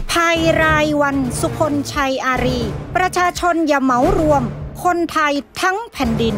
ภัยรายวันสุคนชัยอารีประชาชนอย่าเหมารวมคนไทยทั้งแผ่นดิน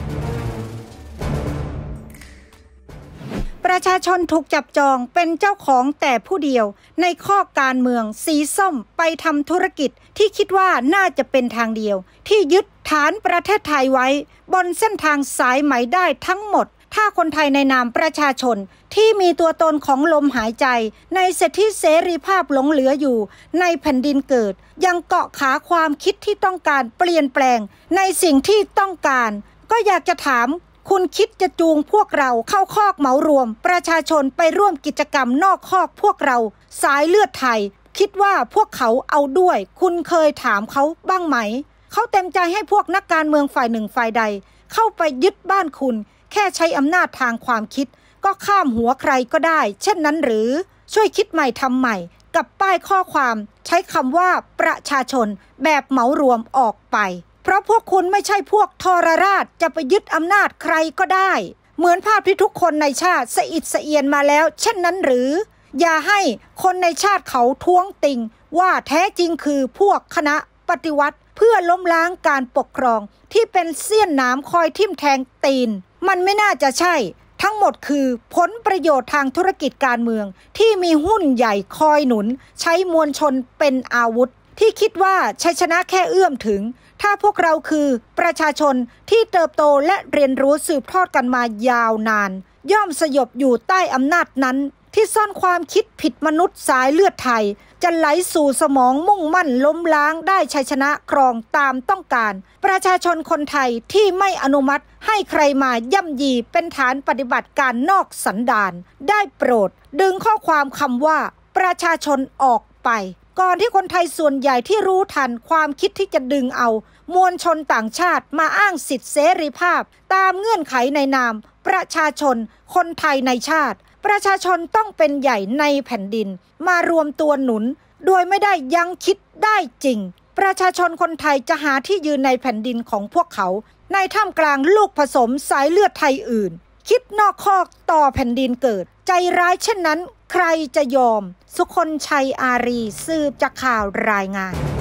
ประชาชนถูกจับจองเป็นเจ้าของแต่ผู้เดียวในข้อการเมืองสีส้มไปทำธุรกิจที่คิดว่าน่าจะเป็นทางเดียวที่ยึดฐานประเทศไทยไว้บนเส้นทางสายไหมได้ทั้งหมดถ้าคนไทยในนามประชาชนที่มีตัวตนของลมหายใจในสิทธิเสรีภาพหลงเหลืออยู่ในแผ่นดินเกิดยังเกาะขาความคิดที่ต้องการเปลี่ยนแปลงในสิ่งที่ต้องการก็อยากจะถามคุณคิดจะจูงพวกเราเข้าคอกเหมารวมประชาชนไปร่วมกิจกรรมนอกคอกพวกเราสายเลือดไทยคิดว่าพวกเขาเอาด้วยคุณเคยถามเขาบ้างไหมเขาเต็มใจให้พวกนักการเมืองฝ่ายหนึ่งฝ่ายใดเข้าไปยึดบ้านคุณแค่ใช้อำนาจทางความคิดก็ข้ามหัวใครก็ได้เช่นนั้นหรือช่วยคิดใหม่ทำใหม่กับป้ายข้อความใช้คำว่าประชาชนแบบเหมารวมออกไปเพราะพวกคุณไม่ใช่พวกทรราชจะไปยึดอำนาจใครก็ได้เหมือนภาพที่ทุกคนในชาติสะอิดสะเอียนมาแล้วเช่นนั้นหรืออย่าให้คนในชาติเขาท้วงติงว่าแท้จริงคือพวกคณะปฏิวัติเพื่อล้มล้างการปกครองที่เป็นเสี้ยนหนามคอยทิ่มแทงตีนมันไม่น่าจะใช่ทั้งหมดคือผลประโยชน์ทางธุรกิจการเมืองที่มีหุ้นใหญ่คอยหนุนใช้มวลชนเป็นอาวุธที่คิดว่าชัยชนะแค่เอื้อมถึงถ้าพวกเราคือประชาชนที่เติบโตและเรียนรู้สืบทอดกันมายาวนานย่อมสยบอยู่ใต้อำนาจนั้นที่ซ่อนความคิดผิดมนุษย์สายเลือดไทยจะไหลสู่สมองมุ่งมั่นล้มล้างได้ชัยชนะครองตามต้องการประชาชนคนไทยที่ไม่อนุมัติให้ใครมาย่ำยีเป็นฐานปฏิบัติการนอกสันดานได้โปรดดึงข้อความคำว่าประชาชนออกไปก่อนที่คนไทยส่วนใหญ่ที่รู้ทันความคิดที่จะดึงเอามวลชนต่างชาติมาอ้างสิทธิเสรีภาพตามเงื่อนไขในนามประชาชนคนไทยในชาติประชาชนต้องเป็นใหญ่ในแผ่นดินมารวมตัวหนุนโดยไม่ได้ยังคิดได้จริงประชาชนคนไทยจะหาที่ยืนในแผ่นดินของพวกเขาในท่ามกลางลูกผสมสายเลือดไทยอื่นคิดนอกคอกต่อแผ่นดินเกิดใจร้ายเช่นนั้นใครจะยอมสุคนชัยอารีสืบจากข่าวรายงาน